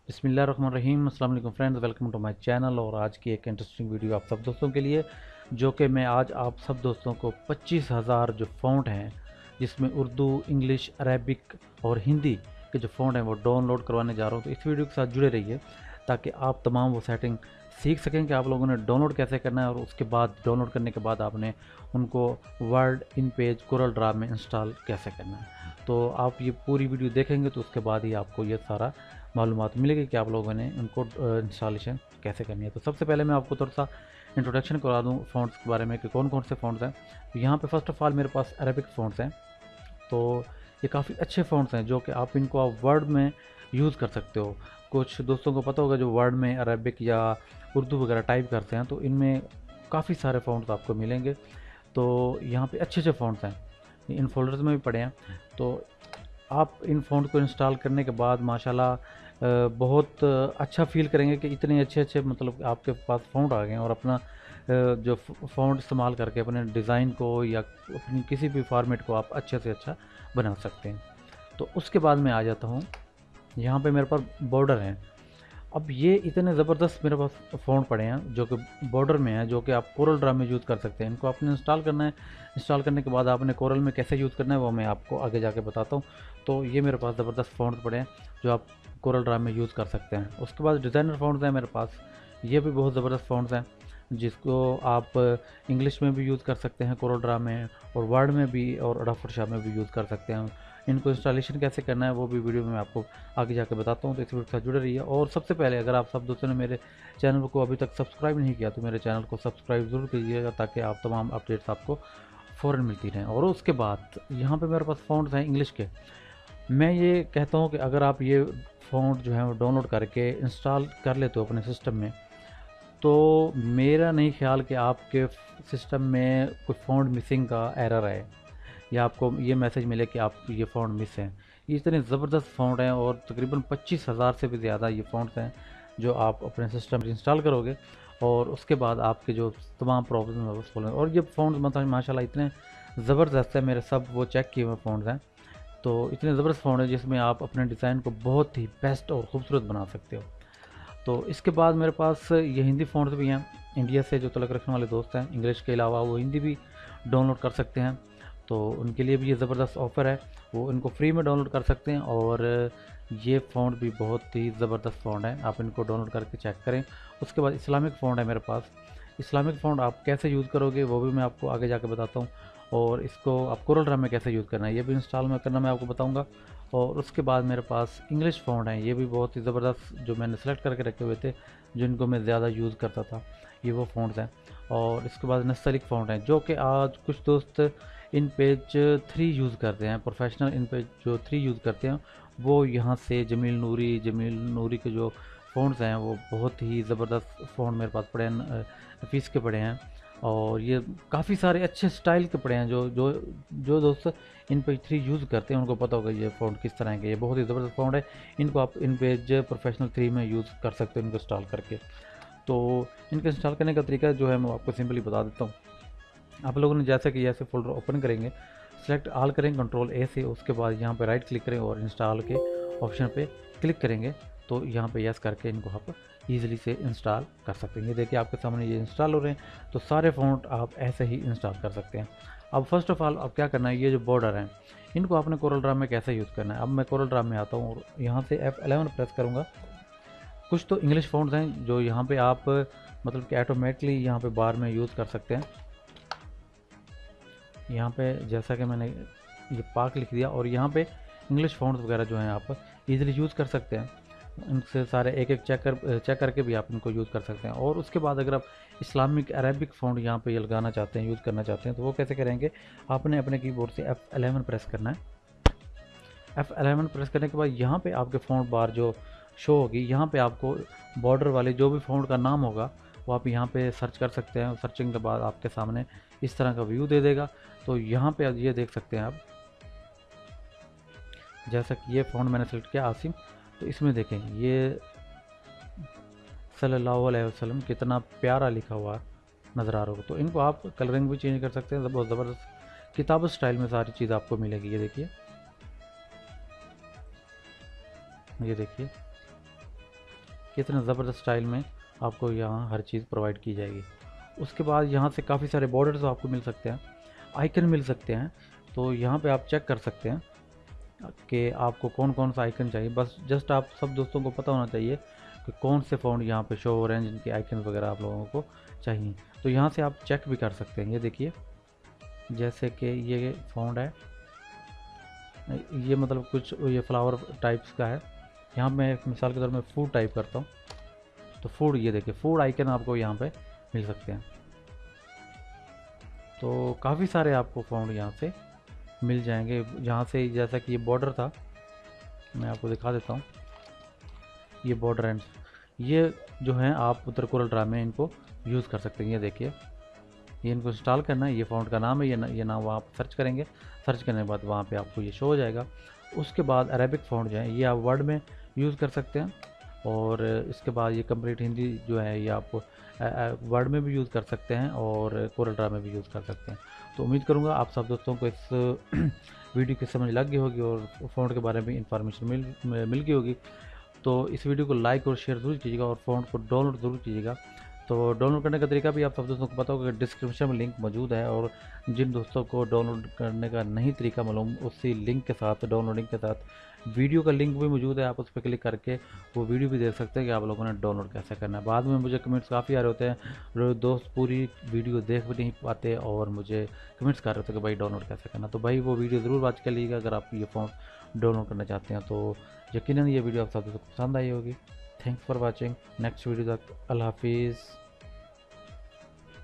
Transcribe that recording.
बिस्मिल्लाहिर्रहमानिर्रहीम। अस्सलाम वालेकुम friends, welcome to my channel. और आज की एक इंटरेस्टिंग वीडियो आप सब दोस्तों के लिए, जो कि मैं आज आप सब दोस्तों को 25,000 जो फ़ॉन्ट हैं, जिसमें उर्दू, इंग्लिश, अरेबिक और हिंदी के जो फ़ॉन्ट हैं वो डाउनलोड करवाने जा रहा हूँ। तो इस वीडियो के साथ जुड़े रहिए ताकि आप तमाम वो सेटिंग सीख सकें कि आप लोगों ने डाउनलोड कैसे करना है, और उसके बाद डाउनलोड करने के बाद आपने उनको Word, InPage, Corel draw में इंस्टॉल कैसे करना है। तो आप ये पूरी वीडियो देखेंगे तो उसके बाद ही आपको ये सारा मालूमात मिलेगी कि आप लोगों ने उनको इंस्टॉलेशन कैसे करनी है। तो सबसे पहले मैं आपको थोड़ा सा इंट्रोडक्शन करा दूँ फ़ॉन्ट्स के बारे में कि कौन कौन से फ़ॉन्ट्स हैं। तो यहाँ पे फ़र्स्ट ऑफ़ ऑल मेरे पास अरेबिक फ़ॉन्ट्स हैं। तो ये काफ़ी अच्छे फ़ॉन्ट्स हैं जो कि आप वर्ड में यूज़ कर सकते हो। कुछ दोस्तों को पता होगा जो वर्ड में अरेबिक या उर्दू वगैरह टाइप करते हैं, तो इनमें काफ़ी सारे फ़ॉन्ट्स आपको मिलेंगे। तो यहाँ पे अच्छे अच्छे फ़ॉन्ट्स हैं, इन फ़ोल्डर्स में भी पड़े हैं। तो आप इन फ़ॉन्ट को इंस्टॉल करने के बाद माशाल्लाह बहुत अच्छा फ़ील करेंगे कि इतने अच्छे-अच्छे मतलब आपके पास फ़ॉन्ट आ गए हैं, और अपना जो फ़ॉन्ट इस्तेमाल करके अपने डिज़ाइन को या अपनी किसी भी फ़ॉर्मेट को आप अच्छे से अच्छा बना सकते हैं। तो उसके बाद मैं आ जाता हूँ, यहाँ पे मेरे पास बॉर्डर हैं। अब ये इतने ज़बरदस्त मेरे पास फ़ॉन्ट पड़े हैं जो कि बॉर्डर में हैं, जो कि आप कोरल ड्रा में यूज़ कर सकते हैं। इनको आपने इंस्टॉल करना है। इंस्टॉल करने के बाद आपने कोरल में कैसे यूज़ करना है वो मैं आपको आगे जाके बताता हूँ। तो ये मेरे पास ज़बरदस्त फ़ॉन्ट पड़े हैं जो आप कोरल ड्रा में यूज़ कर सकते हैं। उसके बाद डिज़ाइनर फ़ॉन्ट्स हैं मेरे पास, ये भी बहुत ज़बरदस्त फ़ॉन्ट्स हैं जिसको आप इंग्लिश में भी यूज़ कर सकते हैं कोरल ड्रा में, और वर्ड में भी और अडोब फ़ोटोशॉप में भी यूज़ कर सकते हैं। इनको इंस्टॉलेशन कैसे करना है वो भी वीडियो में मैं आपको आगे जाके बताता हूँ। तो इस वीडियो के साथ जुड़े रहिए। और सबसे पहले अगर आप सब दोस्तों ने मेरे चैनल को अभी तक सब्सक्राइब नहीं किया तो मेरे चैनल को सब्सक्राइब ज़रूर कीजिएगा ताकि आप तमाम अपडेट्स आपको फ़ौरन मिलती रहें। और उसके बाद यहाँ पे मेरे पास फ़ॉन्ट्स हैं इंग्लिश के। मैं ये कहता हूँ कि अगर आप ये फ़ॉन्ट जो है वो डाउनलोड करके इंस्टॉल कर लेते हो अपने सिस्टम में, तो मेरा नहीं ख्याल कि आपके सिस्टम में कोई फ़ॉन्ट मिसिंग का एरर है या आपको ये मैसेज मिले कि आप ये फ़ॉन्ट मिस हैं। ये इतने ज़बरदस्त फ़ॉन्ट हैं और तकरीबन 25,000 से भी ज़्यादा ये फ़ॉन्ट्स हैं जो आप अपने सिस्टम में इंस्टॉल करोगे, और उसके बाद आपके जो तमाम प्रॉब्लम है वो सॉल्व होंगे। और ये फ़ॉन्ट्स मतलब माशाल्लाह इतने ज़बरदस्त है, मेरे सब वो चेक किए हुए फ़ॉन्ट्स हैं। तो इतने ज़बरदस्त फ़ॉन्ट है जिसमें आप अपने डिज़ाइन को बहुत ही बेस्ट और ख़ूबसूरत बना सकते हो। तो इसके बाद मेरे पास ये हिंदी फ़ॉन्ट्स भी हैं। इंडिया से जो तलक रखने वाले दोस्त हैं, इंग्लिश के अलावा वो हिंदी भी डाउनलोड कर सकते हैं। तो उनके लिए भी ये ज़बरदस्त ऑफ़र है, वो इनको फ्री में डाउनलोड कर सकते हैं। और ये फ़ॉन्ट भी बहुत ही ज़बरदस्त फ़ॉन्ट है, आप इनको डाउनलोड करके चेक करें। उसके बाद इस्लामिक फ़ॉन्ट है मेरे पास। इस्लामिक फ़ॉन्ट आप कैसे यूज़ करोगे वो भी मैं आपको आगे जाके बताता हूँ, और इसको आप कोरल ड्रा में कैसे यूज़ करना है ये भी इंस्टॉल में करना मैं आपको बताऊँगा। और उसके बाद मेरे पास इंग्लिश फ़ॉन्ट हैं, ये भी बहुत ही ज़बरदस्त जो मैंने सेलेक्ट करके रखे हुए थे, जिनको मैं ज़्यादा यूज़ करता था, ये वो फ़ॉन्ट्स हैं। और इसके बाद नस्तलिक फ़ॉन्ट हैं जो कि आज कुछ दोस्त इन पेज 3 यूज़ करते हैं, प्रोफेशनल इन पेज जो 3 यूज़ करते हैं, वो यहाँ से जमील नूरी के जो फ़ॉन्ट्स हैं वो बहुत ही ज़बरदस्त फ़ॉन्ट मेरे पास पड़े हैं, नफीस के पड़े हैं। और ये काफ़ी सारे अच्छे स्टाइल के पड़े हैं, जो जो जो दोस्त इन पेज 3 यूज़ करते हैं उनको पता होगा ये फ़ॉन्ट किस तरह के, ये बहुत ही ज़बरदस्त फ़ॉन्ट है। इनको आप इन पेज प्रोफेशनल 3 में यूज़ कर सकते हो इनको इंस्टॉल करके। तो इनके इंस्टॉल करने का तरीका जो है मैं आपको सिंपली बता देता हूँ। आप लोगों ने जैसे कि ऐसे फ़ोल्डर ओपन करेंगे, सेलेक्ट ऑल करेंगे कंट्रोल ए से, उसके बाद यहाँ पे राइट क्लिक करें और इंस्टॉल के ऑप्शन पे क्लिक करेंगे। तो यहाँ पे यस करके इनको आप ईज़िली से इंस्टॉल कर सकते हैं। ये देखिए आपके सामने ये इंस्टॉल हो रहे हैं। तो सारे फ़ॉन्ट आप ऐसे ही इंस्टॉल कर सकते हैं। अब फर्स्ट ऑफ़ ऑल अब क्या करना है, ये जो बॉर्डर हैं इनको आपने कोरल ड्रा में कैसे यूज़ करना है। अब मैं कोरल ड्रा में आता हूँ और यहाँ से F11 प्रेस करूँगा। कुछ तो इंग्लिश फ़ॉन्ट्स हैं जो यहाँ पे आप मतलब कि ऑटोमेटिकली यहाँ पे बार में यूज़ कर सकते हैं। यहाँ पे जैसा कि मैंने ये पाक लिख दिया, और यहाँ पे इंग्लिश फ़ॉन्ट्स वगैरह जो हैं आप इजीली यूज़ कर सकते हैं। इनसे सारे एक एक चेक करके भी आप इनको यूज़ कर सकते हैं। और उसके बाद अगर आप इस्लामिक अरेबिक फ़ॉन्ट यहाँ पे ये लगाना चाहते हैं, यूज़ करना चाहते हैं, तो वो कैसे करेंगे, आपने अपने कीबोर्ड से F11 प्रेस करना है। F11 प्रेस करने के बाद यहाँ पे आपके फ़ॉन्ट बार जो शो होगी, यहाँ पे आपको बॉर्डर वाले जो भी फ़ॉन्ट का नाम होगा वो आप यहाँ पे सर्च कर सकते हैं। सर्चिंग के बाद आपके सामने इस तरह का व्यू दे देगा। तो यहाँ पे आप ये देख सकते हैं आप, जैसा कि ये फ़ॉन्ट मैंने सेलेक्ट किया आसिम, तो इसमें देखें ये सल्लल्लाहु अलैहि वसल्लम कितना प्यारा लिखा हुआ नज़र आ रहा होगा। तो इनको आप कलरिंग भी चेंज कर सकते हैं, बहुत ज़बरदस्त किताब स्टाइल में सारी चीज़ आपको मिलेगी। ये देखिए कितने ज़बरदस्त स्टाइल में आपको यहाँ हर चीज़ प्रोवाइड की जाएगी। उसके बाद यहाँ से काफ़ी सारे बॉर्डर्स आपको मिल सकते हैं, आइकन मिल सकते हैं। तो यहाँ पे आप चेक कर सकते हैं कि आपको कौन कौन सा आइकन चाहिए। बस जस्ट आप सब दोस्तों को पता होना चाहिए कि कौन से फ़ॉन्ट यहाँ पे शो हो रहे हैं, जिनके आइकन वगैरह आप लोगों को चाहिए। तो यहाँ से आप चेक भी कर सकते हैं। ये देखिए, जैसे कि ये फ़ॉन्ट है, ये मतलब कुछ ये फ्लावर टाइप्स का है। यहाँ मैं मिसाल के तौर में फूड टाइप करता हूँ, तो फूड, ये देखिए फूड आइकन आपको यहाँ पे मिल सकते हैं। तो काफ़ी सारे आपको फ़ॉन्ट यहाँ से मिल जाएंगे। यहाँ से जैसा कि ये बॉर्डर था, मैं आपको दिखा देता हूँ। ये बॉर्डर एंड ये जो हैं आप उत्तर कोरल ड्रा में इनको यूज़ कर सकते हैं। ये देखिए, ये इनको इंस्टॉल करना है, ये फ़ॉन्ट का नाम है, ये नाम वहाँ पर सर्च करेंगे। सर्च करने के बाद वहाँ पे आपको ये शो हो जाएगा। उसके बाद अरेबिक फ़ॉन्ट जो है ये आप वर्ड में यूज़ कर सकते हैं, और इसके बाद ये कंप्लीट हिंदी जो है ये आप वर्ड में भी यूज़ कर सकते हैं और कोरल ड्रा में भी यूज़ कर सकते हैं। तो उम्मीद करूँगा आप सब दोस्तों को इस वीडियो की समझ लग गई होगी और फ़ॉन्ट के बारे में इंफॉर्मेशन मिल गई होगी। तो इस वीडियो को लाइक और शेयर ज़रूर कीजिएगा और फ़ॉन्ट को डाउनलोड ज़रूर कीजिएगा। तो डाउनलोड करने का तरीका भी आप सब दोस्तों को पता होगा कि डिस्क्रिप्शन में लिंक मौजूद है, और जिन दोस्तों को डाउनलोड करने का नहीं तरीका मालूम, उसी लिंक के साथ, डाउनलोडिंग के साथ वीडियो का लिंक भी मौजूद है। आप उस पर क्लिक करके वो वीडियो भी देख सकते हैं कि आप लोगों ने डाउनलोड कैसे करना है। बाद में मुझे कमेंट्स काफ़ी आ रहे होते हैं, जो दोस्त पूरी वीडियो देख भी नहीं पाते और मुझे कमेंट्स कर रहे होते हैं कि भाई डाउनलोड कैसे करना। तो भाई वो वीडियो ज़रूर वॉच कर लीजिएगा अगर आप ये फ़ोन डाउनलोड करना चाहते हैं। तो यकीनन ये वीडियो आप सब दोस्तों को पसंद आई होगी। Thanks for watching. Next video तक अल्लाह हाफिज़।